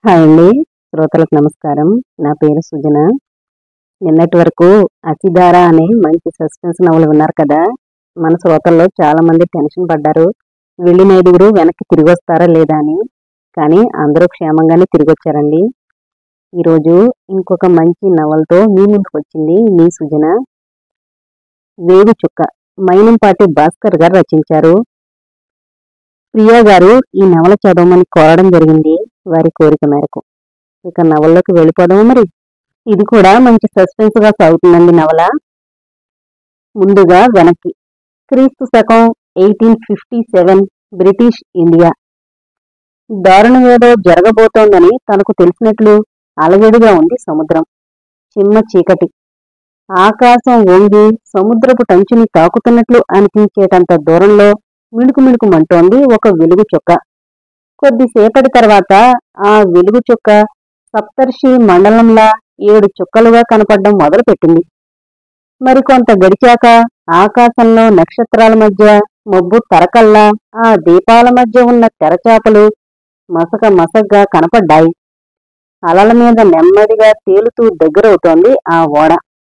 Hi అండి. శ్రోతలకు నమస్కారం. నా పేరు సుజన. నిన్నటి వరకు 'అతిధార' అనే మంచి సస్పెన్స్ నవల విన్నారు కదా! మన శ్రోతల్లో చాలామంది టెన్షన్ పడ్డారు. వెళ్ళిన ఐదుగురు వెనక్కి తిరిగొస్తారా లేదా అని. కానీ అందరూ క్షేమంగానే తిరిగొచ్చారండి. ఈరోజు ఇంకొక మంచి నవలతో మీ ముందుకొచ్చింది మీ సుజన. 'వేగు చుక్క' మైనంపాటి భాస్కర్ గారు రచించారు. ప్రియా గారు ఈ నవల చదవమని కోరడం జరిగింది వారి కోరిక మేరకు. ఇక నవల్లోకి వెళ్ళిపోదాము మరి. ఇది కూడా మంచి సస్పెన్స్ గా సాగుతుందండి నవల. ముందుగా వెనక్కి క్రీస్తు శకం 1857 బ్రిటిష్ ఇండియా. దారుణమేదో జరగబోతోందని తనకు తెలిసినట్లు అలజడిగా ఉంది సముద్రం. చిమ్మ చీకటి. ఆకాశం వంగి సముద్రపు టంచుని తాకుతున్నట్లు అనిపించేటంత దూరంలో మిణుకుమిణుకుమంటోంది ఒక వెలుగు చుక్క. కొద్దిసేపటి తర్వాత ఆ వెలుగు చుక్క సప్తర్షి మండలంలా 7 చుక్కలుగా కనపడడం మొదలుపెట్టింది. మరికొంత గడిచాక ఆకాశంలో నక్షత్రాల మధ్య మబ్బు తరకల్లా ఆ దీపాల మధ్య ఉన్న తెరచాపలు మసకగా కనపడ్డాయి. అలల మీద నెమ్మదిగా తేలుతూ దగ్గరవుతోంది ఆ ఓడ.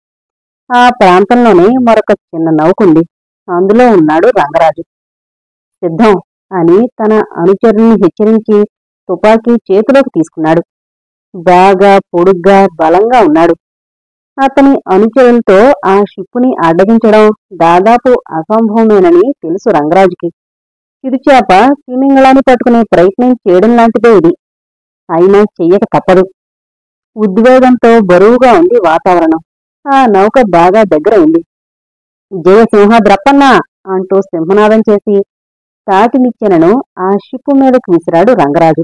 ఆ ప్రాంతంలోనే మరొక చిన్న నౌకుంది. అందులో ఉన్నాడు రంగరాజు. సిద్ధం అని తన అనుచరుల్ని హెచ్చరించి తుపాకీ చేతిలోకి తీసుకున్నాడు. బాగా పొడుగ్గా బలంగా ఉన్నాడు. అతని అనుచరులతో ఆ షిప్పుని అడ్డగించడం దాదాపు అసంభవమేనని తెలుసు రంగరాజుకి. చిరుచేప తిమింగళాన్ని పట్టుకునే ప్రయత్నం చేయడం లాంటిదే ఇది. అయినా చెయ్యక తప్పదు. ఉద్వేగంతో బరువుగా ఉంది వాతావరణం. ఆ నౌక బాగా దగ్గర ఉంది. జయసింహ ద్రప్పన్న అంటూ సింహనాదం చేసి తాటి నిచ్చెనను ఆ షిప్పు మీదకి విసిరాడు రంగరాజు.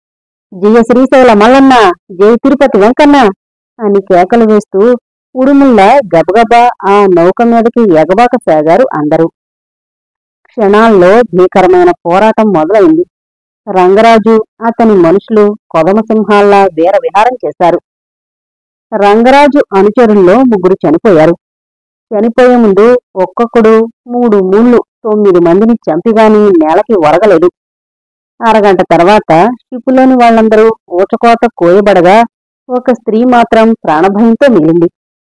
జయ శ్రీశైల మల్లన్న, జయ తిరుపతి వెంకన్న అని కేకలు వేస్తూ ఉడుముల్లా గబగబా ఆ నౌక మీదకి ఎగబాక సాగారు అందరూ. క్షణాల్లో భీకరమైన పోరాటం మొదలైంది. రంగరాజు అతని మనుషులు కొదమసింహాల్లా వీర విహారం చేశారు. రంగరాజు అనుచరుల్లో 3 చనిపోయారు. చనిపోయే ముందు ఒక్కొక్కడు 3 మూళ్లు 9 మందిని చంపిగాని నేలకి ఒరగలేదు. అరగంట తర్వాత షిప్పులోని వాళ్లందరూ ఊచకోత కోయబడగా ఒక స్త్రీ మాత్రం ప్రాణభయంతో మిగిలింది.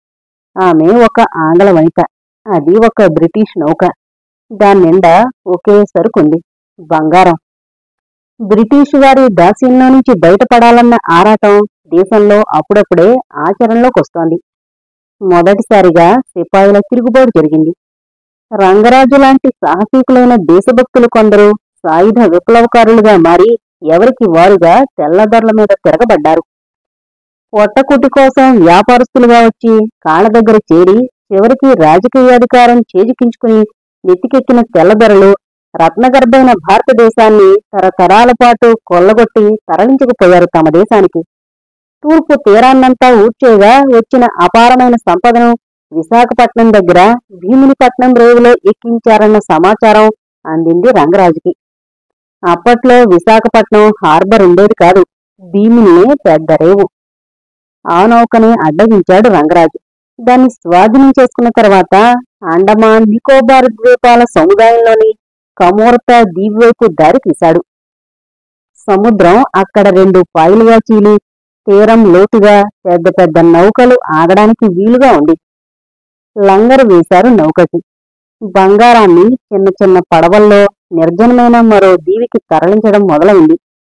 ఆమె ఒక ఆంగ్ల వనిత. అది ఒక బ్రిటిష్ నౌక. దాని నిండా ఒకే సరుకుంది, బంగారం. బ్రిటిష్ వారి దాస్యంలో నుంచి బయటపడాలన్న ఆరాటం దేశంలో అప్పుడప్పుడే ఆచరణలోకి వస్తోంది. మొదటిసారిగా సిపాయిల తిరుగుబాటు జరిగింది. రంగరాజు లాంటి సాహసీకులైన దేశభక్తులు కొందరు సాయుధ విప్లవకారులుగా మారి ఎవరికి వారుగా తెల్లదొరల మీద తిరగబడ్డారు. పొట్టకుటి కోసం వ్యాపారస్తులుగా వచ్చి కాళ్ళ దగ్గర చేరి చివరికి రాజకీయాధికారం చేజికించుకుని నెత్తికెక్కిన తెల్లదొరలు రత్నగర్భైన భారతదేశాన్ని తరతరాల పాటు కొల్లగొట్టి తరలించకపోయారు తమ దేశానికి. తూర్పు తీరాన్నంతా ఊడ్చేగా వచ్చిన అపారమైన సంపదను విశాఖపట్నం దగ్గర భీమునిపట్నం రేవులో ఎక్కించారన్న సమాచారం అందింది రంగరాజుకి. అప్పట్లో విశాఖపట్నం హార్బర్ ఉండేది కాదు, భీమునియే పెద్ద రేవు. ఆ నౌకని అడ్డగించాడు రంగరాజు. దాన్ని స్వాధీనం చేసుకున్న తర్వాత అండమాన్ నికోబార్ ద్వీపాల సముదాయంలోని కమోర్తా దీవి వైపు దారి తీశాడు. సముద్రం అక్కడ 2 పాయలుగా చీలి తీరం లోతుగా పెద్ద పెద్ద నౌకలు ఆగడానికి వీలుగా ఉంది. లంగరు వేశారు నౌకకి. బంగారాన్ని చిన్న చిన్న పడవల్లో నిర్జనమైన మరో దీవికి తరలించడం మొదలైంది.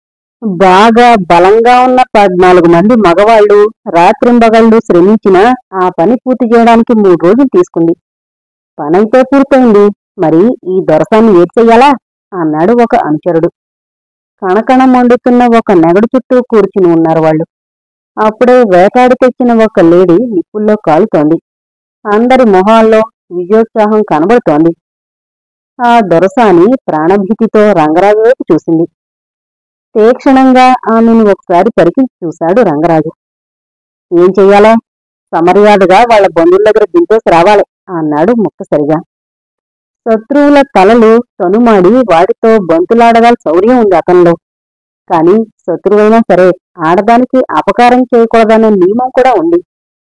బాగా బలంగా ఉన్న 14 మంది మగవాళ్లు రాత్రింబగళ్ళు శ్రమించినా ఆ పని పూర్తి చేయడానికి 3 రోజులు తీసుకుంది. పనైతే పూర్తయింది, మరి ఈ దొరసాన్ని ఏటి చెయ్యాలా అన్నాడు ఒక అనుచరుడు. కణకణ మండుతున్న ఒక నెగడు చుట్టూ కూర్చుని ఉన్నారు వాళ్ళు. అప్పుడే వేటాడి తెచ్చిన ఒక లేడీ నిప్పుల్లో కాలుతోంది. అందరి మొహాల్లో విజయోత్సాహం కనబడుతోంది. ఆ దొరసాని ప్రాణభీతితో రంగరాజు వైపు చూసింది. తీక్షణంగా ఆమెను ఒకసారి పరికించి చూశాడు రంగరాజు. ఏం చెయ్యాలా? సమర్యాదగా వాళ్ల బంధువుల దగ్గర దింపేసి రావాలి అన్నాడు ముక్తసరిగా. శత్రువుల తలలు తనుమాడి వాటితో బంతులాడగల శౌర్యం ఉంది అతనిలో. కాని శత్రువైనా సరే ఆడదానికి అపకారం చేయకూడదనే నియమం కూడా ఉంది.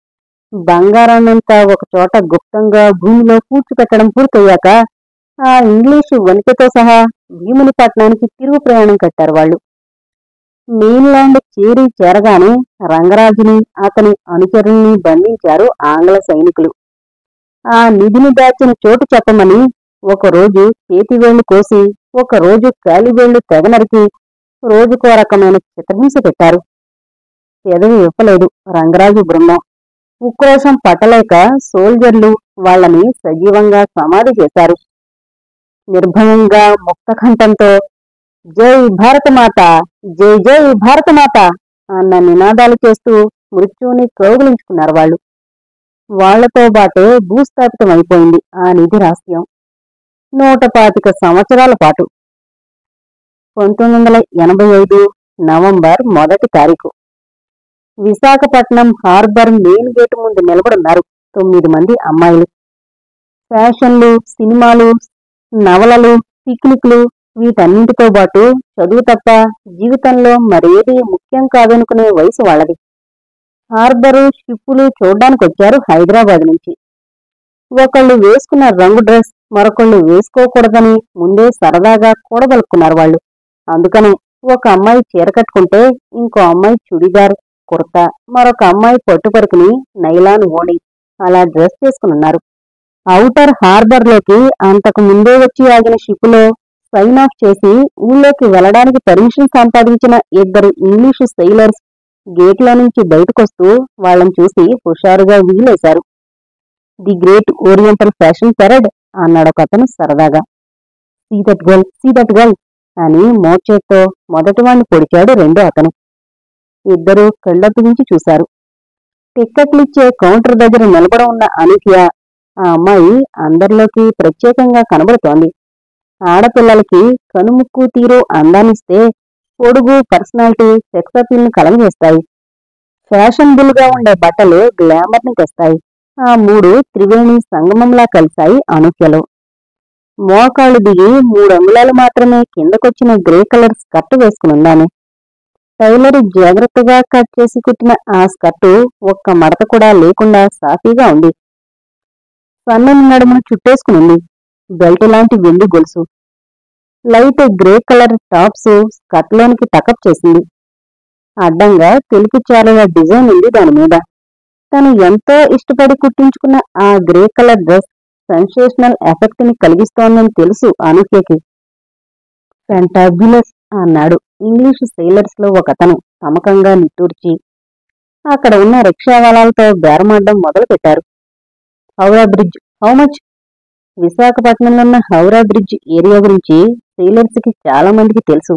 బంగారాన్నంతా ఒకచోట గుప్తంగా భూమిలో పూడ్చిపెట్టడం పూర్తయ్యాక ఆ ఇంగ్లీషు వనితతో సహా భీమునిపట్నానికి తిరుగు ప్రయాణం కట్టారు వాళ్ళు. మెయిన్లాండ్ చేరగానే రంగరాజుని అతని అనుచరుల్ని బంధించారు ఆంగ్ల సైనికులు. ఆ నిధిని దాచిన చోటు చెప్పమని ఒకరోజు చేతివేళ్లు కోసి, ఒకరోజు కాలివేళ్లు తెగనరికి, రోజుకో రకమైన చిత్రహింస పెట్టారు. పెదవి విప్పలేదు రంగరాజు బృందం. ఉక్రోషం పట్టలేక సోల్జర్లు వాళ్ళని సజీవంగా సమాధి చేశారు. నిర్భయంగా ముక్తకంఠంతో జై భారతమాత, జై జై భారతమాత అన్న నినాదాలు చేస్తూ మృత్యువుని కౌగిలించుకున్నారు వాళ్ళు. వాళ్లతో బాటే భూస్థాపితమైపోయింది ఆ నిధి రహస్యం. 125 సంవత్సరాల పాటు. 1985 నవంబర్ 1వ తారీఖు. విశాఖపట్నం హార్బర్ మెయిన్ గేటు ముందు నిలబడున్నారు 9 మంది అమ్మాయిలు. ఫ్యాషన్లు, సినిమాలు, నవలలు, పిక్నిక్లు వీటన్నింటితో పాటు చదువు తప్ప జీవితంలో మరేదీ ముఖ్యం కాదనుకునే వయసు వాళ్ళది. హార్బరు, షిప్పులు చూడ్డానికొచ్చారు హైదరాబాద్ నుంచి. ఒకళ్ళు వేసుకున్న రంగు డ్రెస్ మరొకళ్ళు వేసుకోకూడదని ముందే సరదాగా కూడబలుక్కున్నారు వాళ్ళు. అందుకనే ఒక అమ్మాయి చీర కట్టుకుంటే ఇంకో అమ్మాయి చుడిదార్, కుర్తా, మరొక అమ్మాయి పట్టుపరుకుని నైలాన్ ఓణి అలా డ్రెస్ చేసుకునున్నారు. ఔటర్ హార్బర్లోకి అంతకు ముందే వచ్చి ఆగిన షిప్పులో సైన్ ఆఫ్ చేసి ఊళ్ళోకి వెళ్లడానికి పర్మిషన్ సంపాదించిన 2 ఇంగ్లీషు సెయిలర్స్ గేట్లో నుంచి బయటకొస్తూ వాళ్ళని చూసి హుషారుగా విజిలేశారు. The great oriental fashion parade అన్నాడొకతను సరదాగా. సీ దట్ గర్ల్ అని మోచేత్తో మొదటివాణ్ణి పొడిచాడు రెండో అతను. ఇద్దరూ కళ్ళొప్పించి చూశారు. టిక్కెట్లిచ్చే కౌంటర్ దగ్గర నిలబడి ఉన్న అనూహ్య, ఆ అమ్మాయి అందరిలోకి ప్రత్యేకంగా కనబడుతోంది. ఆడపిల్లలకి కనుముక్కు తీరు అందాన్నిస్తే పొడుగు, పర్సనాలిటీ సెక్స్ అపీల్ని కలగజేస్తాయి. ఫ్యాషనబుల్ గా ఉండే బట్టలు గ్లామర్ని తెస్తాయి. ఆ 3 త్రివేణి సంగమంలా కలిశాయి అనూహ్యలో. మోకాళ్ళు దిగి 3 అంగుళాలు మాత్రమే కిందకొచ్చిన గ్రే కలర్ స్కర్ట్ వేసుకునుందామె. టైలర్ జాగ్రత్తగా కట్ చేసి కుట్టిన ఆ స్కర్టు ఒక్క మడత కూడా లేకుండా సాఫీగా ఉంది. సన్నని నడుమును చుట్టేసుకునుంది. బెల్ట్ లాంటి వెండి గొలుసు. లైట్ గ్రే కలర్ టాప్స్ స్కర్ట్లోనికి టకప్ చేసింది. అడ్డంగా తెలుపు చారల డిజైన్ ఉంది దాని మీద. తను ఎంతో ఇష్టపడి కుట్టించుకున్న ఆ grey colour dress sensational effect ని కలిగిస్తోందని తెలుసు అనూహ్యకి. ఫెంటాబ్యులస్ అన్నాడు ఇంగ్లీషు సెయిలర్స్ లో ఒకతను తమకంగా నిట్టూర్చి. అక్కడ ఉన్న రిక్షావాలాలతో బేరమాడ్డం మొదలు పెట్టారు. Howrah bridge how much? విశాఖపట్నంలో ఉన్న హౌరా బ్రిడ్జ్ ఏరియా గురించి సెయిలర్స్ కి చాలా మందికి తెలుసు.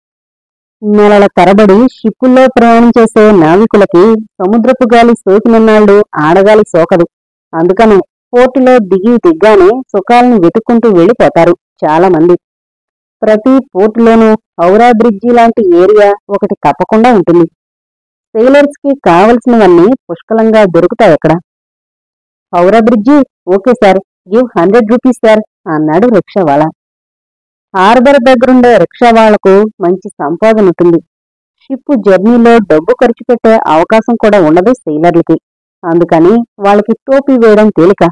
నెలల తరబడి షిప్పుల్లో ప్రయాణం చేసే నావికులకి సముద్రపు గాలి సోకినన్నాళ్ళు ఆడగాలి సోకదు. అందుకనే పోర్టులో దిగ్గానే సుఖాలను వెతుక్కుంటూ వెళ్లిపోతారు చాలా మంది. ప్రతి పోర్టులోనూ హౌరా బ్రిడ్జి లాంటి ఏరియా ఒకటి తప్పకుండా ఉంటుంది. సెయిలర్స్ కి కావలసినవన్నీ పుష్కలంగా దొరుకుతాయి అక్కడ. Howrah bridge, okay sir, give 100 rupees sir అన్నాడు రిక్షావాలా. హార్బర్ దగ్గరుండే రిక్షావాళ్లకు మంచి సంపాదన ఉంటుంది. షిప్ జర్నీలో డబ్బు ఖర్చు పెట్టే అవకాశం కూడా ఉండదు సెయిలర్లకి. అందుకని వాళ్ళకి టోపీ వేయడం తేలిక.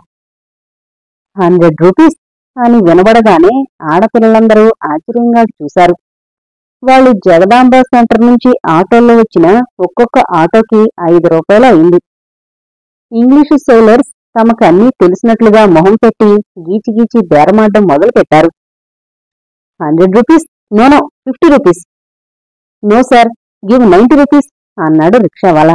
100 రూపీస్ అని వినబడగానే ఆడపిల్లలందరూ ఆశ్చర్యంగా చూశారు. వాళ్ళు జగదాంబ సెంటర్ నుంచి ఆటోల్లో వచ్చిన ఒక్కొక్క ఆటోకి 5 రూపాయలు అయింది. ఇంగ్లీషు సెయిలర్స్ తమకు అన్నీ తెలిసినట్లుగా మొహం పెట్టి గీచిగీచి బేరమాడ్డం మొదలు పెట్టారు. 100 rupees, no 50 rupees. No sir, give 90 rupees అన్నాడు రిక్షావాలా.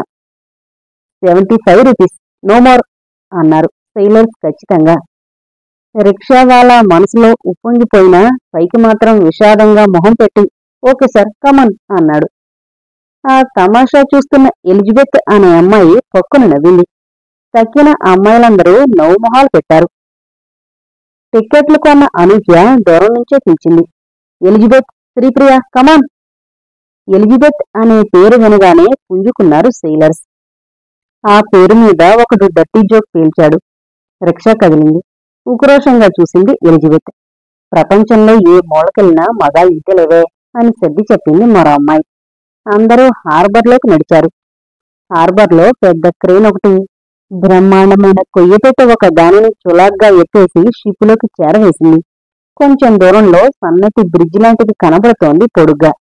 75 రూపీస్, నో మోర్ అన్నారు సెయిలర్స్ ఖచ్చితంగా. రిక్షావాలా మనసులో ఉప్పొంగిపోయినా పైకి మాత్రం విషాదంగా మొహం పెట్టి ఓకే సార్, కమన్ అన్నాడు. ఆ తమాషా చూస్తున్న ఎలిజబెత్ అనే అమ్మాయి పొక్కున నవ్వింది. తక్కిన అమ్మాయిలందరూ నవ్వుమొహాలు పెట్టారు. టిక్కెట్లు కొన్న అనూహ్య దూరం నుంచే పిలిచింది, ఎలిజబెత్, శ్రీప్రియ, కమాన్. ఎలిజబెత్ అనే పేరు వినగానే పుంజుకున్నారు సెయిలర్స్. ఆ పేరు మీద ఒకడు డర్టీ జోక్ పేల్చాడు. రిక్షా కదిలింది. ఉక్రోషంగా చూసింది ఎలిజబెత్. ప్రపంచంలో ఏ మూలకెళ్ళినా మగాళ్ళు ఇంతలేవే అని సర్ది చెప్పింది మరో అమ్మాయి. అందరూ హార్బర్లోకి నడిచారు. హార్బర్లో పెద్ద క్రేన్ ఒకటి బ్రహ్మాండమైన కొయ్యపెట్ట ఒక దానిని చులాగ్గా ఎత్తేసి షిప్పులోకి చేరవేసింది. కొంచెం దూరంలో సన్నటి బ్రిడ్జ్ లాంటిది కనబడుతోంది పొడుగ్గా.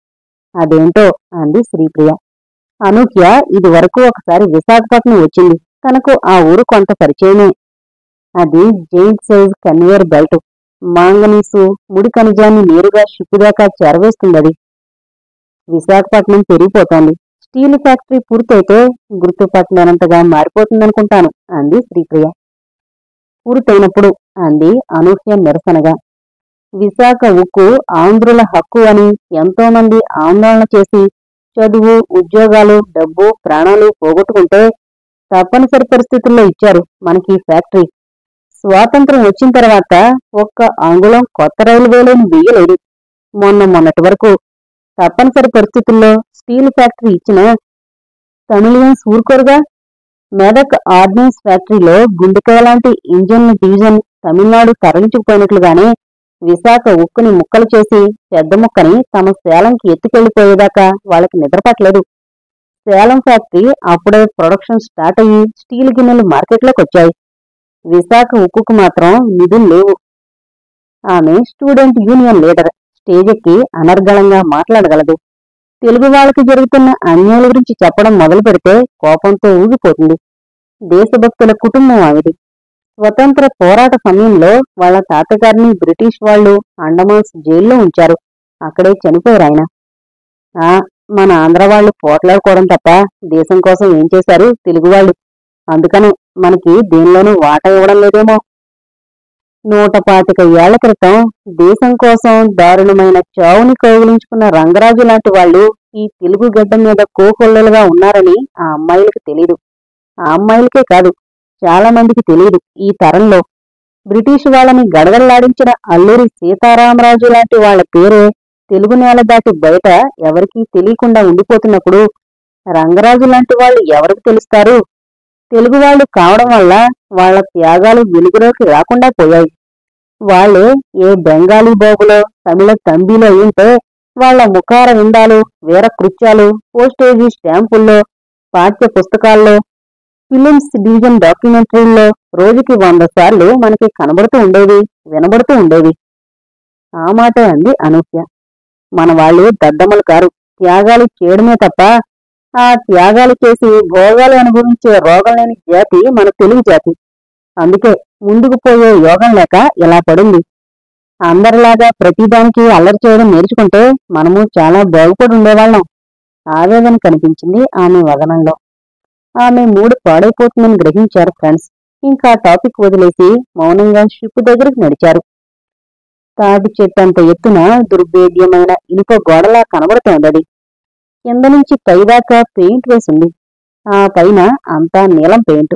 అదేంటో అంది శ్రీప్రియ. అనూహ్య ఇది వరకు ఒకసారి విశాఖపట్నం వచ్చింది. తనకు ఆ ఊరు కొంత పరిచయమే. అది giant size conveyor belt. Manganese ముడి ఖనిజాన్ని నేరుగా షిప్పు దాకా చేరవేస్తుందది. విశాఖపట్నం పెరిగిపోతోంది. స్టీల్ ఫ్యాక్టరీ పూర్తయితే గుర్తుపట్టలేనంతగా మారిపోతుందనుకుంటాను అంది శ్రీప్రియ. పూర్తయినప్పుడు అంది అనూహ్య నిరసనగా. విశాఖ ఉక్కు ఆంధ్రుల హక్కు అని ఎంతో మంది ఆందోళన చేసి చదువు, ఉద్యోగాలు, డబ్బు, ప్రాణాలు పోగొట్టుకుంటే తప్పనిసరి పరిస్థితుల్లో ఇచ్చారు మనకి ఈ ఫ్యాక్టరీ. స్వాతంత్రం వచ్చిన తర్వాత ఒక్క అంగుళం కొత్త రైల్వేలను వేయలేదు. మొన్నటి వరకు తప్పనిసరి పరిస్థితుల్లో స్టీల్ ఫ్యాక్టరీ ఇచ్చిన తమిళియన్స్ ఊరుకోరుగా. మెదక్ ఆర్డినెన్స్ ఫ్యాక్టరీలో గుండెకాయలాంటి ఇంజన్ల డివిజన్ తమిళనాడు తరలించుకుపోయినట్లుగానే విశాఖ ఉక్కుని ముక్కలు చేసి పెద్ద ముక్కని తమ సేలంకి ఎత్తుకెళ్లిపోయేదాకా వాళ్ళకి నిద్రపట్టలేదు. సేలం ఫ్యాక్టరీ అప్పుడే ప్రొడక్షన్ స్టార్ట్ అయ్యి స్టీల్ గిన్నెలు మార్కెట్లోకి వచ్చాయి. విశాఖ ఉక్కుకు మాత్రం నిధులు లేవు. ఆమె స్టూడెంట్ యూనియన్ లీడర్. స్టేజ్ ఎక్కి అనర్గళంగా మాట్లాడగలదు. తెలుగు వాళ్ళకి జరుగుతున్న అన్యాయాల గురించి చెప్పడం మొదలు పెడితే కోపంతో ఊగిపోతుంది. దేశభక్తుల కుటుంబం ఆవిది. స్వతంత్ర పోరాట సమయంలో వాళ్ళ తాతగారిని బ్రిటిష్ వాళ్ళు అండమాన్స్ జైల్లో ఉంచారు. అక్కడే చనిపోయారాయన. మన ఆంధ్ర వాళ్ళు పోట్లాడుకోవడం తప్ప దేశం కోసం ఏం చేశారు తెలుగువాళ్ళు. అందుకని మనకి దేనిలోనూ వాటా ఇవ్వడం లేదేమో. 125 ఏళ్ల క్రితం దేశం కోసం దారుణమైన చావుని కౌగిలించుకున్న రంగరాజు లాంటి వాళ్ళు ఈ తెలుగు గడ్డ మీద కోకొల్లలుగా ఉన్నారని ఆ అమ్మాయిలకు తెలీదు. ఆ అమ్మాయిలకే కాదు, చాలా మందికి తెలియదు. ఈ తరంలో బ్రిటిష్ వాళ్ళని గడగడలాడించిన అల్లూరి సీతారామరాజు లాంటి వాళ్ల పేరే తెలుగు నేల దాటి బయట ఎవరికీ తెలియకుండా ఉండిపోతున్నప్పుడు రంగరాజు లాంటి వాళ్ళు ఎవరికి తెలుస్తారు? తెలుగువాళ్లు కావడం వల్ల వాళ్ల త్యాగాలు వెలుగులోకి రాకుండా పోయాయి. వాళ్ళే ఏ బెంగాలీ బాబులో తమిళ తంబిలో అయింటే వాళ్ల ముఖార విందాలు, వీరకృత్యాలు పోస్టేజీ స్టాంపుల్లో, పాఠ్య పుస్తకాల్లో, ఫిలిమ్స్ డివిజన్ డాక్యుమెంటరీల్లో రోజుకి 100 సార్లు మనకి కనబడుతూ ఉండేవి, వినబడుతూ ఉండేవి. ఆ మాటే అంది అనూహ్య. మన వాళ్ళు దద్దమ్మలు కారు. త్యాగాలు చేయడమే తప్ప ఆ త్యాగాలు చేసి భోగాలు అనుభవించే రోగం లేని జాతి మన తెలుగు జాతి. అందుకే ముందుకు పోయే యోగం లేక ఇలా పడింది. అందరిలాగా ప్రతిదానికి అల్లరి చేయడం నేర్చుకుంటే మనము చాలా బాగుపడి ఉండేవాళ్ళం. ఆవేదన కనిపించింది ఆమె వదనంలో. ఆమె మూడు పాడైపోతుందని గ్రహించారు ఫ్రెండ్స్. ఇంకా టాపిక్ వదిలేసి మౌనంగా షిప్ దగ్గరికి నడిచారు. తాటి చెట్టంత ఎత్తున దుర్భేద్యమైన ఇనుప గోడలా కనబడుతోందది. కింద నుంచి పైదాకా పెయింట్ వేసింది. ఆ పైన అంతా నీలం పెయింట్.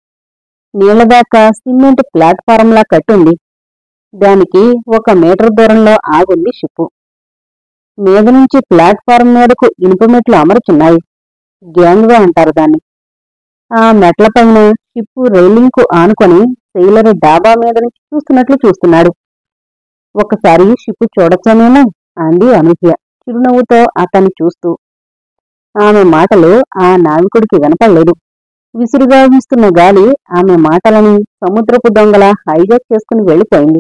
నీళ్లదాకా సిమెంట్ ప్లాట్ఫారంలా కట్టుంది. దానికి 1 మీటర్ దూరంలో ఆగుంది షిప్పు. మీద నుంచి ప్లాట్ఫారం మీదకు ఇనుప మెట్లు అమరుచున్నాయి. గ్యాంగ్వే అంటారు దాన్ని. ఆ మెట్లపైన షిప్పు రైలింగ్ కు ఆనుకొని సెయిలర్ డాబా మీద నుంచి చూస్తున్నట్లు చూస్తున్నాడు. ఒకసారి షిప్పు చూడొచ్చానేమో అంది అనూహ్య చిరునవ్వుతో అతన్ని చూస్తూ. ఆమె మాటలు ఆ నావికుడికి వినపడలేదు. విసురుగా వీస్తున్న గాలి ఆమె మాటలని సముద్రపు దొంగల హైజాక్ చేసుకుని వెళ్లిపోయింది.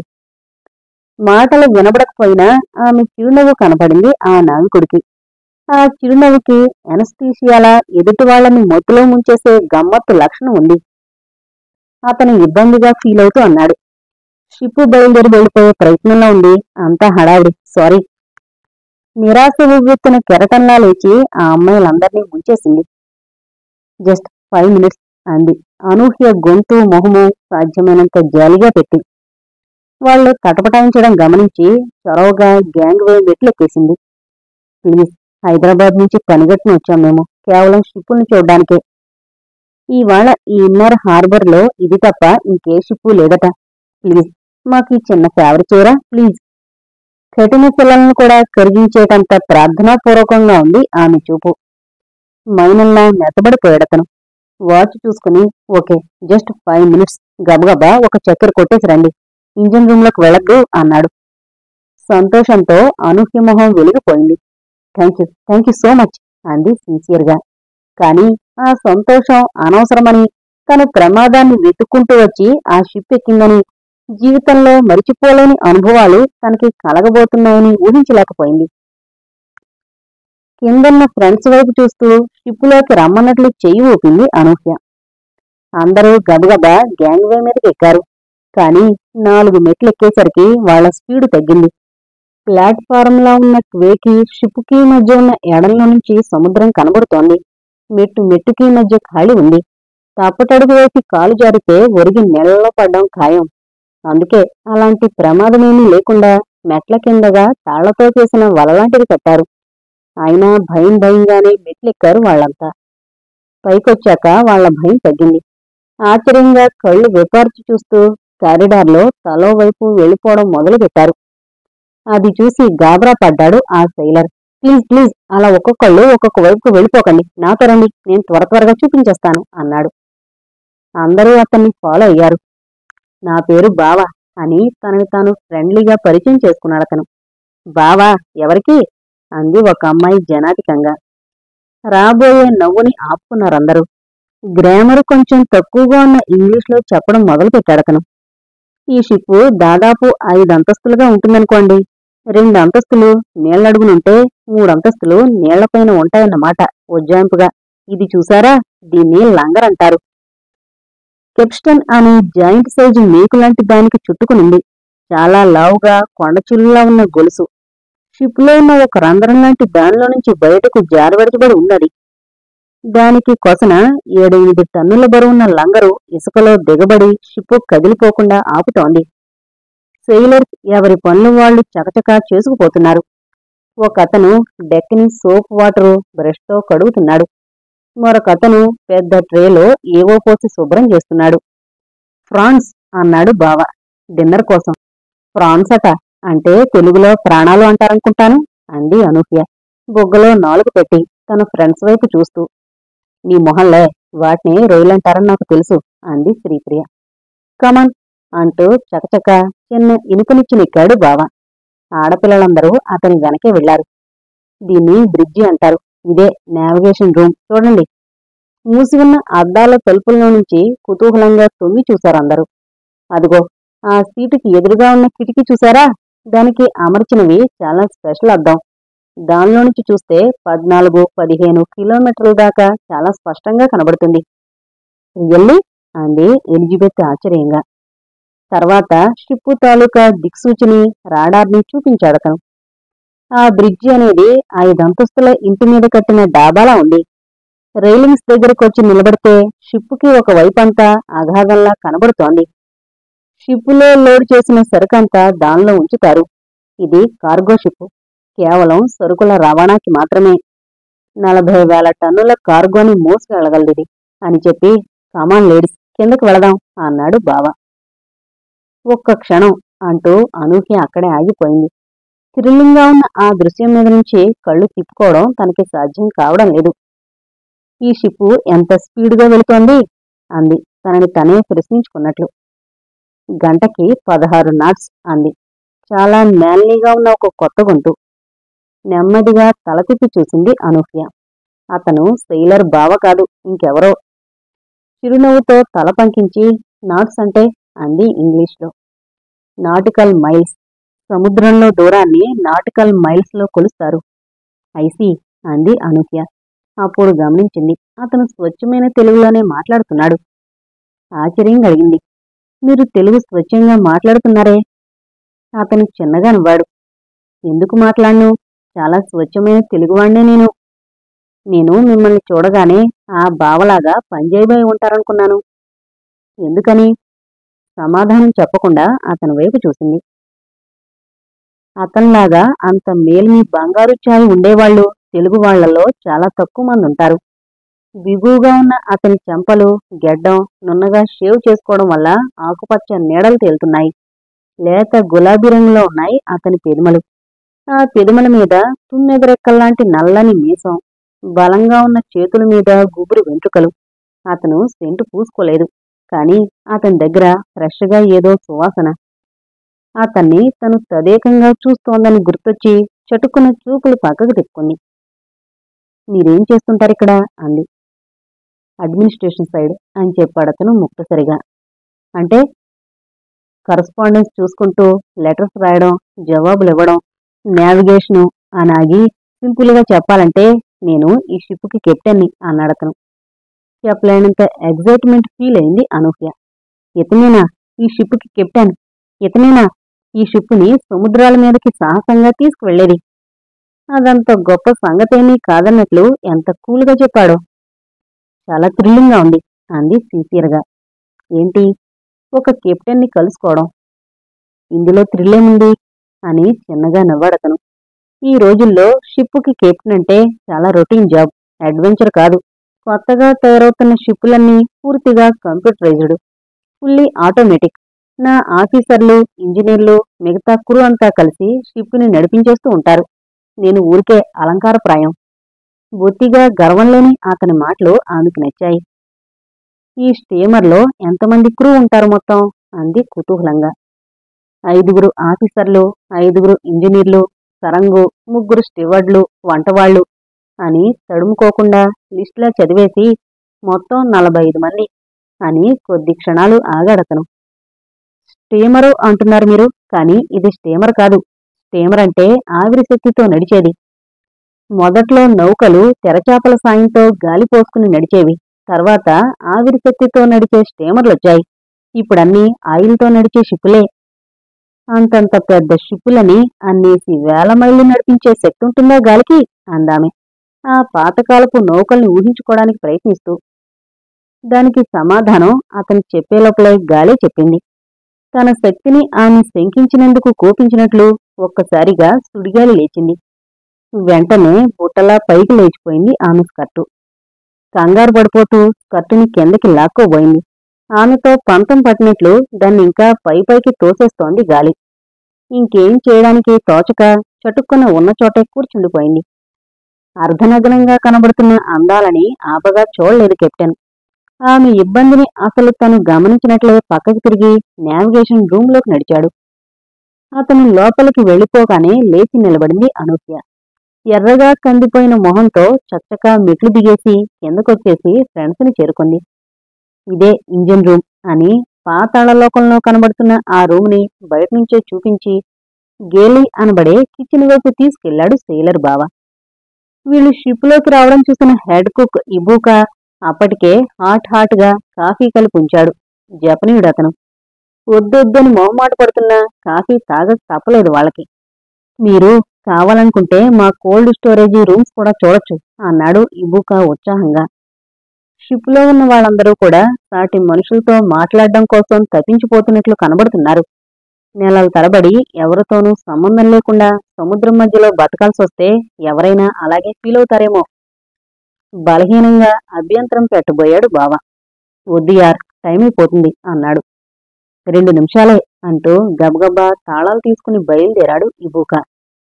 మాటలు వినబడకపోయినా ఆమె చిరునవ్వు కనపడింది ఆ నావికుడికి. ఆ చిరునవ్వుకి ఎనస్థీషియాలా ఎదుటి వాళ్ళని మొత్తులో ముంచేసే గమ్మత్తు లక్షణం ఉంది. అతను ఇబ్బందిగా ఫీల్ అవుతూ అన్నాడు. షిప్పు బయలుదేరి వెళ్లిపోయే ప్రయత్నంలో ఉంది. అంతా హడావిడి, సారీ. నిరాశ ఉవ్వెత్తిన కెరటంలా లేచి ఆ అమ్మాయిలందర్నీ ముంచేసింది. జస్ట్ 5 minutes అంది అనూహ్య గొంతు మొహము సాధ్యమైనంత జాలిగా పెట్టి. వాళ్ళు తటపటాయించడం గమనించి చొరవగా గ్యాంగ్వే మెట్లెక్కేసింది. ప్లీజ్, హైదరాబాద్ నుంచి పనిగట్టును వచ్చాం మేము, కేవలం షిప్పుల్ని చూడ్డానికే. ఇవాళ ఈ ఇన్నర్ హార్బర్ లో ఇది తప్ప ఇంకే షిప్పు లేదట. ప్లీజ్ మాకు ఈ చిన్న ఫేవర్ చేయరా ప్లీజ్. కఠిన పిల్లలను కూడా కరిగించేటంత ప్రార్థనాపూర్వకంగా ఉంది ఆమె చూపు. మైనల్లా మెత్తబడిపోయాడతను. వాచ్ చూసుకుని ఓకే, జస్ట్ 5 minutes, గబగబా ఒక చక్కెర కొట్టేసి రండి, ఇంజిన్ రూమ్ లోకి వెళ్ళద్దు అన్నాడు. సంతోషంతో అనూహ్య మొహం వెలిగిపోయింది. థ్యాంక్ యూ సో మచ్ అంది సిన్సియర్ గా. కాని ఆ సంతోషం అనవసరమని, తను ప్రమాదాన్ని వెతుక్కుంటూ వచ్చి ఆ షిప్ ఎక్కిందని, జీవితంలో మరిచిపోలేని అనుభవాలు తనకి కలగబోతున్నాయని ఊహించలేకపోయింది. కిందన్న ఫ్రెండ్స్ వైపు చూస్తూ షిప్పులోకి రమ్మన్నట్లు చెయ్యి ఊపింది అనూహ్య. అందరూ గబగబా గ్యాంగ్ వే మీదకి ఎక్కారు. కానీ 4 మెట్లు ఎక్కేసరికి వాళ్ల స్పీడు తగ్గింది. ప్లాట్ఫారంలో ఉన్న క్వేకి షిప్పుకి మధ్య ఉన్న ఎడంలో నుంచి సముద్రం కనబడుతోంది. మెట్టు మెట్టుకి మధ్య ఖాళీ ఉంది. తప్పటడుగు వేసి కాలు జారితే ఒరిగి నెలలో పడ్డం ఖాయం. అందుకే అలాంటి ప్రమాదమేమీ లేకుండా మెట్ల కిందగా తాళ్లతో చేసిన వలలాంటిది కట్టారు. అయినా భయం భయంగానే మెట్లెక్కారు వాళ్లంతా. పైకొచ్చాక వాళ్ల భయం తగ్గింది. ఆశ్చర్యంగా కళ్ళు విపార్చి చూస్తూ కారిడార్లో తలో వైపు వెళ్ళిపోవడం మొదలుపెట్టారు. అది చూసి గాబరా పడ్డాడు ఆ సెయిలర్. ప్లీజ్ ప్లీజ్ అలా ఒక్కొక్కళ్ళు ఒక్కొక్క వైపుకు వెళ్ళిపోకండి, నాతో రండి, నేను త్వరగా చూపించేస్తాను అన్నాడు. అందరూ అతన్ని ఫాలో అయ్యారు. నా పేరు బావా అని తనని తాను ఫ్రెండ్లీగా పరిచయం చేసుకున్నాడతను. బావా ఎవరికి? అంది ఒక అమ్మాయి జనాతికంగా. రాబోయే నవ్వుని ఆపుకున్నారందరూ. గ్రామర్ కొంచెం తక్కువగా ఉన్న ఇంగ్లీష్లో చెప్పడం మొదలుపెట్టాడతను. ఈ షిప్పు దాదాపు 5 అంతస్తులుగా ఉంటుందనుకోండి. 2 అంతస్తులు నీళ్లడుగునుంటే 3 అంతస్తులు నీళ్లపైన ఉంటాయన్నమాట ఉజ్జాయింపుగా. ఇది చూసారా, దీన్ని లంగర్ అంటారు. కెప్స్టన్ అనే జాయింట్ సైజు మేకులాంటి దానికి చుట్టుకునుంది. చాలా లావుగా కొండచిల్లులా ఉన్న గొలుసు. షిప్లో ఉన్న ఒక రంధ్రం లాంటి దానిలో నుంచి బయటకు జారబెడచబడి ఉన్నది. దానికి కొసన 7-8 టన్నుల బరువున్న లంగరు ఇసుకలో దిగబడి షిప్పు కదిలిపోకుండా ఆపుతోంది. సెయిలర్స్ ఎవరి పనులు వాళ్లు చకచకా చేసుకుపోతున్నారు. ఒకతను డెక్ని సోప్ వాటరు బ్రష్తో కడుగుతున్నాడు. మరొకతను పెద్ద ట్రేలో ఏవో పోసి శుభ్రం చేస్తున్నాడు. ఫ్రాన్స్ అన్నాడు బావ డిన్నర్ కోసం. ఫ్రాన్స్ అట అంటే తెలుగులో ప్రాణాలు అంటారనుకుంటాను అంది అనూహ్య బొగ్గలో 4 పెట్టి తన ఫ్రెండ్స్ వైపు చూస్తూ. నీ మొహంలే, వాటిని రొయ్యలంటారని నాకు తెలుసు అంది శ్రీప్రియ. కమన్ అంటూ చకచక చిన్న ఇనుపనిచ్చినెక్కాడు బావ. ఆడపిల్లలందరూ అతని వెనకే వెళ్లారు. దీన్ని బ్రిడ్జి అంటారు. ఇదే నావిగేషన్ రూమ్, చూడండి. మూసి ఉన్న అద్దాల తలుపుల్లో నుంచి కుతూహలంగా తొంగి చూశారందరూ. అదిగో ఆ సీటుకి ఎదురుగా ఉన్న కిటికీ చూశారా? దానికి అమర్చినవి చాలా స్పెషల్ అద్దం. దానిలో నుంచి చూస్తే 14-15 కిలోమీటర్ల దాకా చాలా స్పష్టంగా కనబడుతుంది. రియల్లీ అంది ఎలిజబెత్ ఆశ్చర్యంగా. తర్వాత షిప్పు తాలూకా దిక్సూచిని రాడార్ని చూపించాడతను. ఆ బ్రిడ్జి అనేది 5 అంతస్తుల ఇంటి మీద కట్టిన డాబాలా ఉంది. రైలింగ్స్ దగ్గరకొచ్చి నిలబడితే షిప్పుకి ఒక వైపంతా అగాధంలా కనబడుతోంది. షిప్పులో లోడ్ చేసిన సరుకంతా దానిలో ఉంచుతారు. ఇది కార్గో షిప్పు, కేవలం సరుకుల రవాణాకి మాత్రమే. 40,000 టన్నుల కార్గోని మోసుకెళ్లగలదిది అని చెప్పి, కమాన్ లేడీస్, కిందకి వెళదాం అన్నాడు బావ. ఒక్క క్షణం అంటూ అనూహ్య అక్కడే ఆగిపోయింది. థ్రిల్లింగ్గా ఉన్న ఆ దృశ్యం మీద నుంచి కళ్ళు తిప్పుకోవడం తనకి సాధ్యం కావడం లేదు. ఈ షిప్పు ఎంత స్పీడుగా వెళుతోంది అంది తనని తనే ప్రశ్నించుకున్నట్లు. గంటకి 16 నాట్స్ అంది చాలా మ్యాన్లీగా ఉన్న ఒక కొత్త గొంతు. నెమ్మదిగా తల తిప్పి చూసింది అనూహ్య. అతను సెయిలర్ బావ కాదు, ఇంకెవరో. చిరునవ్వుతో తల పంకించి నాట్స్ అంటే అంది ఇంగ్లీష్లో. నాటికల్ మైల్స్, సముద్రంలో దూరాన్ని నాటికల్ మైల్స్లో కొలుస్తారు. ఐసీ అంది అనూహ్య. అప్పుడు గమనించింది అతను స్వచ్ఛమైన తెలుగులోనే మాట్లాడుతున్నాడు. ఆశ్చర్యం కలిగింది. మీరు తెలుగు స్వచ్ఛంగా మాట్లాడుతున్నారే? అతను చిన్నగా నవ్వాడు. ఎందుకు మాట్లాడను, చాలా స్వచ్ఛమైన తెలుగువాణ్ణే నేను మిమ్మల్ని చూడగానే ఆ బావలాగా పనిచేయబోయి ఉంటారనుకున్నాను. ఎందుకని? సమాధానం చెప్పకుండా అతని వైపు చూసింది. అతన్లాగా అంత మేల్మి బంగారు ఛాయి ఉండేవాళ్లు తెలుగు వాళ్లలో చాలా తక్కువ మంది ఉంటారు. బిగువుగా ఉన్న అతని చెంపలు గెడ్డం నున్నగా షేవ్ చేసుకోవడం వల్ల ఆకుపచ్చ నీడలు తేలుతున్నాయి. లేత గులాబీ రంగులో ఉన్నాయి అతని పెదిమలు. ఆ పెదిమల మీద తుమ్మెదరెక్కల్లాంటి నల్లని మీసం, బలంగా ఉన్న చేతుల మీద గుబురు వెంట్రుకలు. అతను సెంటు పూసుకోలేదు, కాని అతని దగ్గర ఫ్రెష్గా ఏదో సువాసన. అతన్ని తను తదేకంగా చూస్తోందని గుర్తొచ్చి చటుక్కున చూపులు పక్కకు తిప్పుకుంది. మీరేం చేస్తుంటారిక్కడ అంది. అడ్మినిస్ట్రేషన్ సైడ్ అని చెప్పాడతను ముక్తసరిగా. అంటే? కరస్పాండెన్స్ చూసుకుంటూ లెటర్స్ రాయడం, జవాబులివ్వడం, నావిగేషను అనాగి సింపుల్గా చెప్పాలంటే నేను ఈ షిప్కి కెప్టెన్ని అన్నాడతను. చెప్పలేనంత ఎగ్జైట్మెంట్ ఫీల్ అయింది అనూహ్య. ఇతనేనా ఈ షిప్కి కెప్టెన్? ఇతనేనా ఈ షిప్ని సముద్రాల మీదకి సాహసంగా తీసుకువెళ్లేది? అదంత గొప్ప సంగతేమీ కాదన్నట్లు ఎంత కూల్గా చెప్పాడో. చాలా థ్రిల్లింగ్గా ఉంది అంది సిన్సియర్గా. ఏంటి, ఒక కెప్టెన్ని కలుసుకోవడం? ఇందులో థ్రిల్లేముంది అని చిన్నగా నవ్వాడతను. ఈ రోజుల్లో షిప్పుకి కెప్టెన్ అంటే చాలా రొటీన్ జాబ్, అడ్వెంచర్ కాదు. కొత్తగా తయారవుతున్న షిప్పులన్నీ పూర్తిగా కంప్యూటరైజ్డ్, ఫుల్లీ ఆటోమేటిక్. నా ఆఫీసర్లు, ఇంజనీర్లు, మిగతా క్రూ అంతా కలిసి షిప్ని నడిపించేస్తూ ఉంటారు. నేను ఊరికే అలంకారప్రాయం. బొత్తిగా గర్వం లేని అతని మాటలు ఆమెకు నచ్చాయి. ఈ స్టీమర్లో ఎంతమంది క్రూ ఉంటారు మొత్తం? అంది కుతూహలంగా. 5 ఆఫీసర్లు, 5 ఇంజనీర్లు, సరంగు, 3 స్టివర్డ్లు, వంటవాళ్లు అని తడుముకోకుండా లిస్టులా చదివేసి మొత్తం 45 మంది అని కొద్ది క్షణాలు ఆగాడతను. స్టీమరు అంటున్నారు మీరు, కానీ ఇది స్టీమర్ కాదు. స్టీమర్ అంటే ఆవిరి శక్తితో నడిచేది. మొదట్లో నౌకలు తెరచాపల సాయంతో గాలి పోసుకుని నడిచేవి. తర్వాత ఆవిరి శక్తితో నడిచే స్టీమర్లొచ్చాయి. ఇప్పుడన్నీ ఆయిల్తో నడిచే షిప్పులే. అంతంత పెద్ద షిప్పులని అన్నేసి వేల మైళ్ళు నడిపించే శక్తి ఉంటుందా గాలికి? అందామె ఆ పాతకాలపు నౌకల్ని ఊహించుకోవడానికి ప్రయత్నిస్తూ. దానికి సమాధానం అతను చెప్పేలోపలే గాలే చెప్పింది. తన శక్తిని ఆమె శంకించినందుకు కోపించినట్లు ఒక్కసారిగా సుడిగాలి లేచింది. వెంటనే బుట్టలా పైకి లేచిపోయింది ఆమె స్కర్టు. కంగారు పడిపోతూ స్కర్టుని కిందకి లాక్కోబోయింది. ఆమెతో పంతం పట్టినట్లు దాన్ని ఇంకా పైకి తోసేస్తోంది గాలి. ఇంకేం చేయడానికి తోచక చటుక్కున ఉన్న చోటే కూర్చుండిపోయింది. అర్ధనగ్నంగా కనబడుతున్న అందాలని ఆపగా చూడలేదు కెప్టెన్. ఆమె ఇబ్బందిని అసలు తను గమనించినట్లే పక్కకి తిరిగి నావిగేషన్ రూంలోకి నడిచాడు. అతను లోపలికి వెళ్లిపోగానే లేచి నిలబడింది అనూహ్య. ఎర్రగా కందిపోయిన మొహంతో చచ్చగా మెట్లు దిగేసి కిందకొచ్చేసి ఫ్రెండ్స్ని చేరుకుంది. ఇదే ఇంజిన్ రూమ్ అని పాతాళలోకంలో కనబడుతున్న ఆ రూమ్ని బయటనుంచే చూపించి గేలీ అనబడే కిచెన్ వైపు తీసుకెళ్లాడు సెయిలర్ బావ. వీళ్ళు షిప్లోకి రావడం చూసిన హెడ్ కుక్ ఇబూకా అప్పటికే హాట్ గా కాఫీ కలిపి ఉంచాడు. జపనీయుడతను. వద్దొద్దని మొహమాట పడుతున్నా కాఫీ తాగక తప్పలేదు వాళ్ళకి. మీరు కావాలనుకుంటే మా కోల్డ్ స్టోరేజీ రూమ్స్ కూడా చూడొచ్చు అన్నాడు ఇబూకా ఉత్సాహంగా. షిప్లో ఉన్న వాళ్ళందరూ కూడా సాటి మనుషులతో మాట్లాడడం కోసం తప్పించిపోతున్నట్లు కనబడుతున్నారు. నెలల తరబడి ఎవరితోనూ సంబంధం లేకుండా సముద్రం మధ్యలో బతకాల్సొస్తే ఎవరైనా అలాగే ఫీల్ అవుతారేమో. బలహీనంగా అభ్యంతరం పెట్టబోయాడు బావ. వద్దు యార్, టైం అయిపోతుంది అన్నాడు. 2 నిమిషాలే అంటూ గబగబా తాళాలు తీసుకుని బయలుదేరాడు ఇబూకా.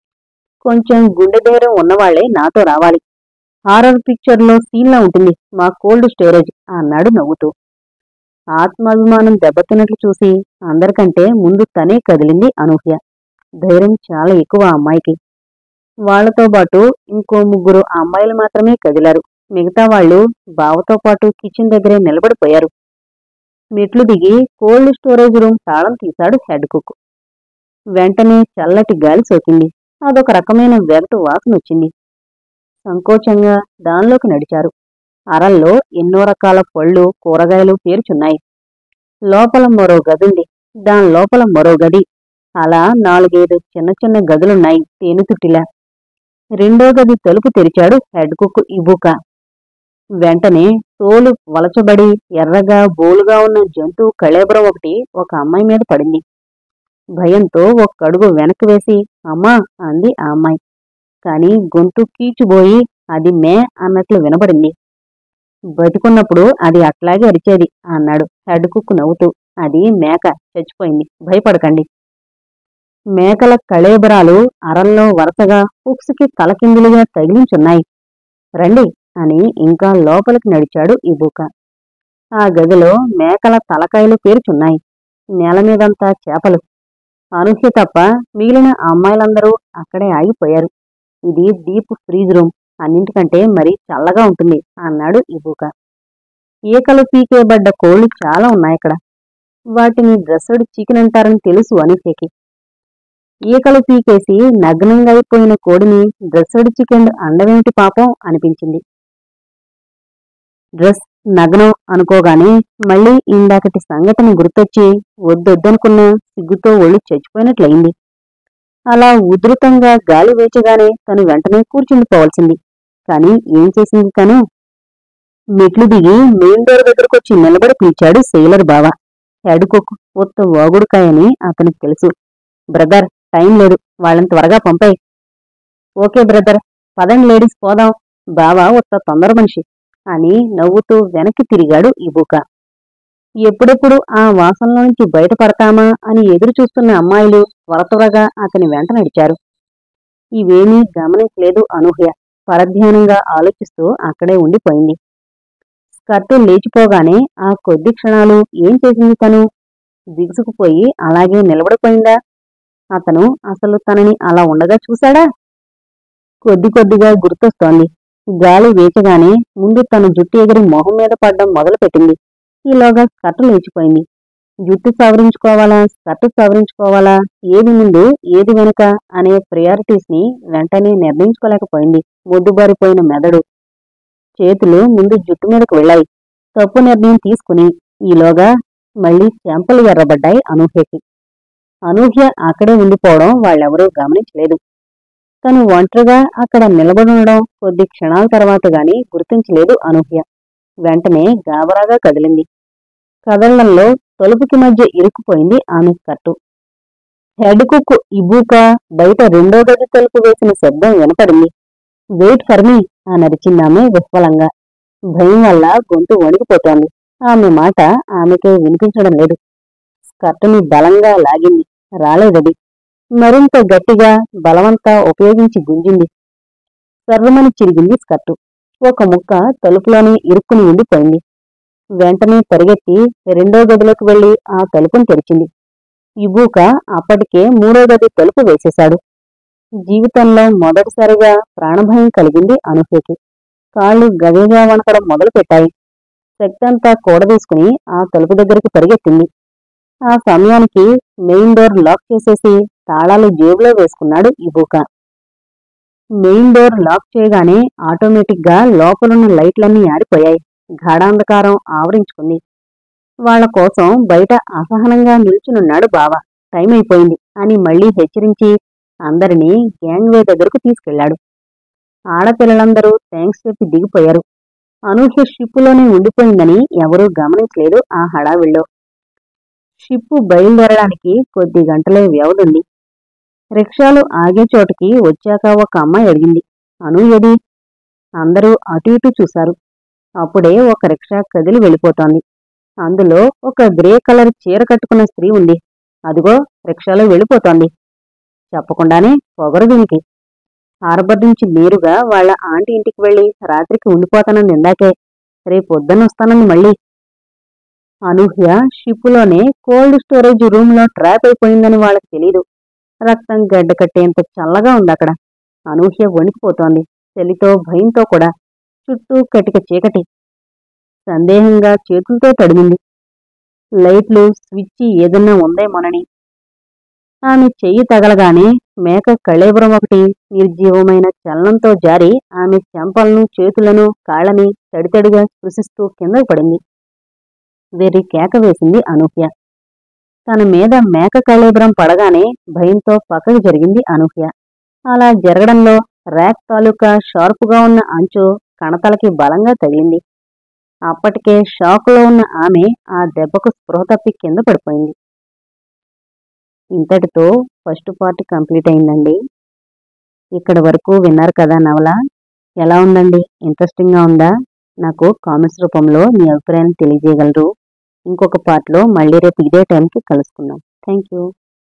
కొంచెం గుండె ధైర్యం ఉన్నవాళ్లే నాతో రావాలి. హారర్ పిక్చర్లో సీన్లా ఉంటుంది మా కోల్డ్ స్టోరేజ్ అన్నాడు నవ్వుతూ. ఆత్మాభిమానం దెబ్బతిన్నట్లు చూసి అందరికంటే ముందు తనే కదిలింది అనూహ్య. ధైర్యం చాలా ఎక్కువ అమ్మాయికి. వాళ్లతో పాటు ఇంకో 3 అమ్మాయిలు మాత్రమే కదిలారు. మిగతా వాళ్ళు బావతో పాటు కిచెన్ దగ్గరే నిలబడిపోయారు. మెట్లు దిగి కోల్డ్ స్టోరేజ్ రూమ్ తాళం తీశాడు హెడ్ కుక్. వెంటనే చల్లటి గాలి సోకింది. అదొక రకమైన వెగటు వాసనొచ్చింది. సంకోచంగా దానిలోకి నడిచారు. అరల్లో ఎన్నో రకాల పళ్ళు, కూరగాయలు పేర్చున్నాయి. లోపల మరో గదుంది. దాని లోపల మరో గది. అలా 4-5 చిన్న చిన్న గదులున్నాయి తేనెతుట్టిలా. 2వ గది తలుపు తెరిచాడు హెడ్ కుక్ ఇబూకా. వెంటనే తోలు వలచబడి ఎర్రగా బోలుగా ఉన్న జంతువు కళేబరం ఒకటి ఒక అమ్మాయి మీద పడింది. భయంతో ఒక్కడుగు వెనక్కి వేసి అమ్మా అంది ఆ అమ్మాయి. కాని గొంతు కీచుబోయి అది మే అన్నట్లు వినబడింది. బతికున్నప్పుడు అది అట్లాగే అరిచేది అన్నాడు హెడ్ కుక్ నవ్వుతూ. అది మేక, చచ్చిపోయింది, భయపడకండి. మేకల కళేబరాలు అరల్లో వరుసగా హుక్స్కి తలకిందులుగా తగిలించున్నాయి. రండి అని ఇంకా లోపలికి నడిచాడు ఇబూకా. ఆ గదిలో మేకల తలకాయలు పేర్చున్నాయి. నేల మీదంతా చేపలు. అనూహ్య తప్ప మిగిలిన అమ్మాయిలందరూ అక్కడే ఆగిపోయారు. ఇది డీప్ ఫ్రీజ్ రూమ్, అన్నింటికంటే మరీ చల్లగా ఉంటుంది అన్నాడు ఇబూకా. ఈకలు పీకేబడ్డ కోళ్లు చాలా ఉన్నాయక్కడ. వాటిని డ్రెస్సడ్ చికెన్ అంటారని తెలుసు అనూహ్యకి. ఈకలు పీకేసి నగ్నంగా అయిపోయిన కోడిని డ్రెస్సెడ్ చికెన్ అండమేమిటి పాపం అనిపించింది. డ్రెస్ నగ్నం అనుకోగానే మళ్ళీ ఇందాకటి సంఘటన గుర్తొచ్చి వద్దొద్దనుకున్న సిగ్గుతో ఒళ్ళు చచ్చిపోయినట్లయింది. అలా ఉధృతంగా గాలి వేచగానే తను వెంటనే కూర్చుండిపోవాల్సింది. కాని ఏం చేసింది తను? మెట్లు దిగి మెయిన్ డోర్ దగ్గరకొచ్చి నిలబడి పిలిచాడు సెయిలర్ బావ. హెడ్ కుక్ ఉత్త వాగుడుకాయని అతనికి తెలుసు. బ్రదర్, టైం లేదు, వాళ్ళని త్వరగా పంపాయి. ఓకే బ్రదర్, పదండి లేడీస్ పోదాం. బావ ఉత్త తొందర మనిషి అని నవ్వుతూ వెనక్కి తిరిగాడు ఇబూకా. ఎప్పుడెప్పుడు ఆ వాసనలోంచి బయటపడతామా అని ఎదురు చూస్తున్న అమ్మాయిలు త్వరగా అతని వెంట నడిచారు. ఇవేమీ గమనించలేదు అనూహ్య. పరధ్యానంగా ఆలోచిస్తూ అక్కడే ఉండిపోయింది. స్కర్టు లేచిపోగానే ఆ కొద్ది క్షణాలు ఏం చేసింది తను? దిగుసుకుపోయి అలాగే నిలబడిపోయిందా? అతను అసలు తనని అలా ఉండగా చూశాడా? కొద్దిగా గుర్తొస్తోంది. గాలి వేచగానే ముందు తన జుట్టు ఎగిరి మొహం మీద పడ్డం మొదలుపెట్టింది. ఈలోగా స్కర్టు లేచిపోయింది. జుట్టు సవరించుకోవాలా, స్కర్టు సవరించుకోవాలా, ఏది ముందు ఏది వెనుక అనే ప్రయారిటీస్ ని వెంటనే నిర్ణయించుకోలేకపోయింది. మొద్దుబారిపోయిన మెదడు, చేతులు ముందు జుట్టు మీదకు వెళ్ళాయి. తప్పు నిర్ణయం తీసుకుని ఈలోగా మళ్లీ చెంపలు ఎర్రబడ్డాయి అనూహ్యకి. అనూహ్య అక్కడే ఉండిపోవడం వాళ్ళెవరూ గమనించలేదు. తను ఒంటరిగా అక్కడ నిలబడుండడం కొద్ది క్షణాల తర్వాత గాని గుర్తించలేదు అనూహ్య. వెంటనే గాబరాగా కదిలింది. కదళ్లంలో తలుపుకి మధ్య ఇరుక్కుపోయింది ఆమె స్కర్టు. హెడ్ కుక్ ఇబూకా బయట రెండో గది తలుపు వేసిన శబ్దం వినపడింది. వెయిట్ ఫర్ మీ అనరిచిందామె విహ్వలంగా. భయం వల్ల గొంతు వణికిపోతోంది. ఆమె మాట ఆమెకే వినిపించడం లేదు. స్కర్టుని బలంగా లాగింది. రాలేదది. మరింత గట్టిగా బలవంతా ఉపయోగించి గుంజింది. సర్రమని చిరిగింది స్కర్టు. ఒక ముక్క తలుపులోనే ఇరుక్కుని ఉండిపోయింది. వెంటనే పరిగెత్తి రెండో గదిలోకి వెళ్లి ఆ తలుపును తెరిచింది. ఇబూకా అప్పటికే మూడో గది తలుపు వేసేశాడు. జీవితంలో మొదటిసారిగా ప్రాణభయం కలిగింది అనూహ్యకి. కాళ్ళు గజగా వణకడం మొదలుపెట్టాయి. శక్తంతా కూడదీసుకుని ఆ తలుపు దగ్గరికి పరిగెత్తింది. ఆ సమయానికి మెయిన్ డోర్ లాక్ చేసేసి తాళాలు జేబులో వేసుకున్నాడు ఇబూకా. మెయిన్ డోర్ లాక్ చేయగానే ఆటోమేటిక్ గా లోపలున్న లైట్లన్నీ ఆరిపోయాయి. గాఢాంధకారం ఆవరించుకుంది. వాళ్ల కోసం బయట అసహనంగా నిల్చునున్నాడు బావ. టైం అయిపోయింది అని మళ్లీ హెచ్చరించి అందరినీ గ్యాంగ్ వే దగ్గరకు తీసుకెళ్లాడు. ఆడపిల్లలందరూ థ్యాంక్స్ చెప్పి దిగిపోయారు. అనూహ్య షిప్పులోనే ఉండిపోయిందని ఎవరూ గమనించలేదు ఆ హడావిళ్ళో. షిప్పు బయలుదేరడానికి కొద్ది గంటలే వ్యవధుంది. రిక్షాలు ఆగే చోటుకి వచ్చాక ఒక అమ్మాయి అడిగింది, అను ఏది? అందరూ అటు ఇటు చూశారు. అప్పుడే ఒక రిక్షా కదిలి వెళ్ళిపోతోంది. అందులో ఒక గ్రే కలర్ చీర కట్టుకున్న స్త్రీ ఉంది. అదిగో రిక్షాలో వెళ్ళిపోతోంది. చెప్పకుండానే పొగరు దీనికి. హార్బర్ నుంచి నేరుగా వాళ్ల ఆంటీ ఇంటికి వెళ్లి రాత్రికి ఉండిపోతానంది ఇందాకే. రేపొద్దనొస్తానంది మళ్ళీ. అనూహ్య షిప్పులోనే కోల్డ్ స్టోరేజ్ రూమ్ లో ట్రాప్ అయిపోయిందని వాళ్ళకి తెలీదు. రక్తం గడ్డ కట్టేంత చల్లగా ఉందక్కడ. అనూహ్య వణికిపోతోంది. చలితో భయంతో కూడా. చుట్టూ కటిక చీకటి. సందేహంగా చేతులతో తడిమింది. లైట్లు, స్విచ్ ఏదన్నా ఉందేమోనని. ఆమె చెయ్యి తగలగానే మేక కళేబరం ఒకటి నిర్జీవమైన చలనంతో జారి ఆమె చెంపలను, చేతులను, కాళ్ళని తడితడిగా స్పృశిస్తూ కిందకు పడింది. వెర్రి కేక వేసింది అనూహ్య. తన మీద మేక కళేబరం పడగానే భయంతో పక్కకు జరిగింది అనూహ్య. అలా జరగడంలో ర్యాక్ తాలూకా షార్పుగా ఉన్న అంచు కణతలకి బలంగా తగిలింది. అప్పటికే షాకులో ఉన్న ఆమె ఆ దెబ్బకు స్పృహ తప్పి కింద పడిపోయింది. ఇంతటితో ఫస్ట్ పార్ట్ కంప్లీట్ అయిందండి. ఇక్కడి వరకు విన్నారు కదా నవల. ఎలా ఉందండి? ఇంట్రెస్టింగ్గా ఉందా? నాకు కామెంట్స్ రూపంలో మీ అభిప్రాయాన్ని తెలియజేయగలరు. ఇంకొక పార్ట్లో మళ్ళీ రేపు ఇదే టైంకి కలుసుకుందాం. Thank you.